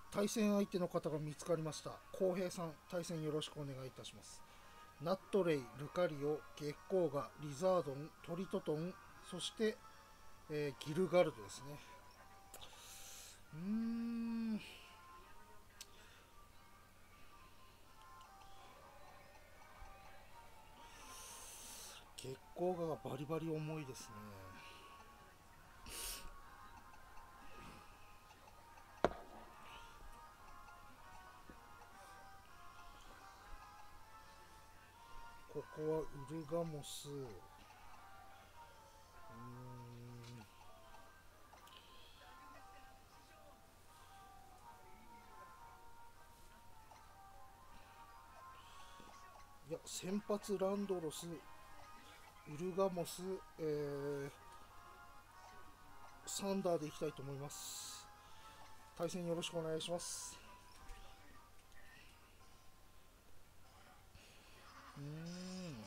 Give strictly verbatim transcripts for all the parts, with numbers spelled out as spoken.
対戦相手の方が見つかりました。浩平さん、対戦よろしくお願いいたします。ナットレイ、ルカリオ、月光河、リザードン、トリトトン、そして、えーギルガルドですね。うーん。月光河がバリバリ重いですね。ここはウルガモス。うーん。いや、先発ランドロス、ウルガモス、えー、サンダーでいきたいと思います。対戦よろしくお願いします。うーん。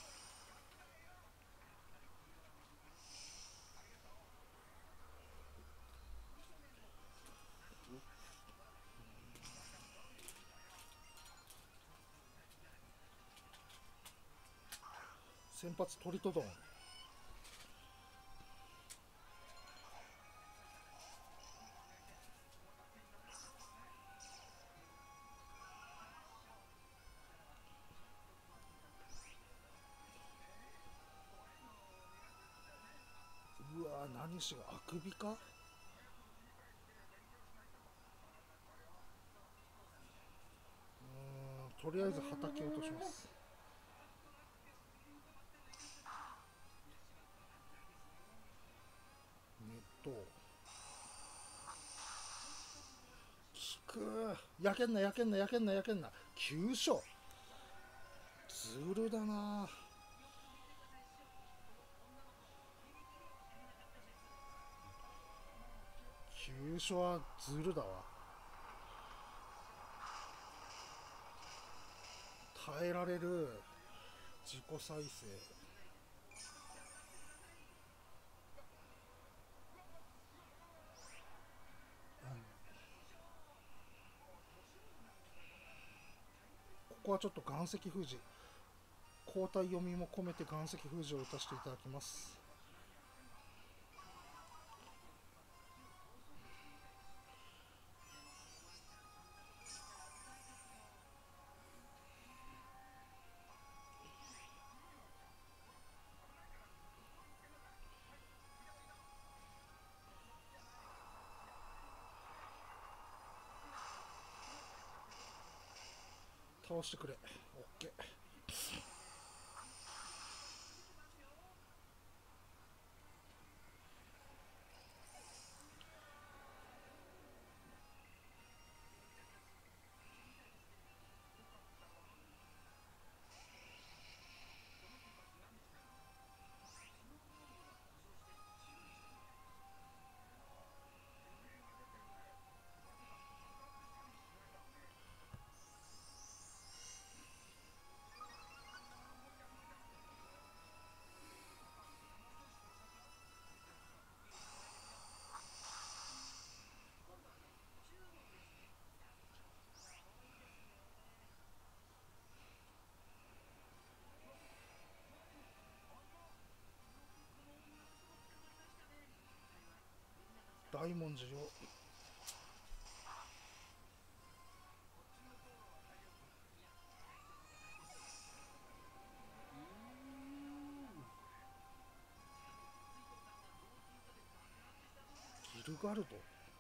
先発トリトドン。うわー、何しがあくびか。うーん、とりあえず畑落とします。ネット効く。やけんなやけんなやけんなやけんな。きゅう勝。ずるだな。きゅう勝はずるだわ。耐えられる。自己再生。ここはちょっと岩石封じ、交代読みも込めて岩石封じを打たせていただきます。倒してくれ。オッケー。大文字をギルガルド。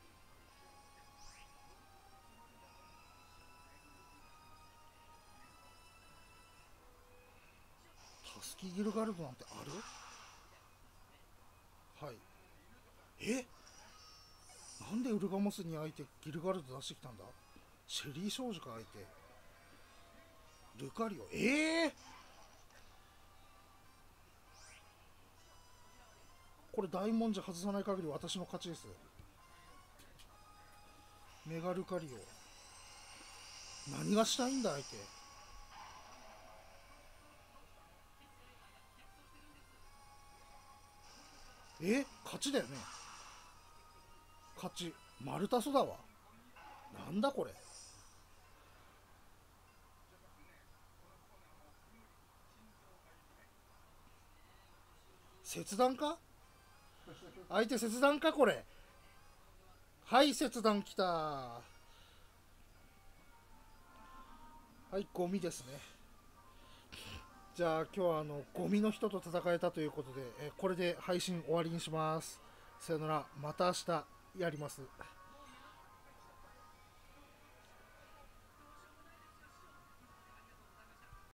タスキギルガルドなんてある。はい。え、なんでウルガモスに相手ギルガルド出してきたんだ。シェリー少女か相手。ルカリオ。ええー、これ大文字外さない限り私の勝ちです。メガルカリオ。何がしたいんだ相手。え、勝ちだよね。勝ち。マルタソだわ。 なんだこれ。切断か。相手切断かこれ。はい切断きた。はいゴミですね。じゃあ今日はあのゴミの人と戦えたということで、えこれで配信終わりにします。さよなら、また明日やります。